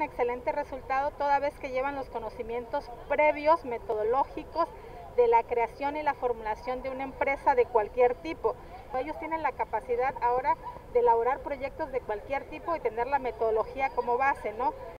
Excelente resultado toda vez que llevan los conocimientos previos, metodológicos, de la creación y la formulación de una empresa de cualquier tipo. Ellos tienen la capacidad ahora de elaborar proyectos de cualquier tipo y tener la metodología como base, ¿no?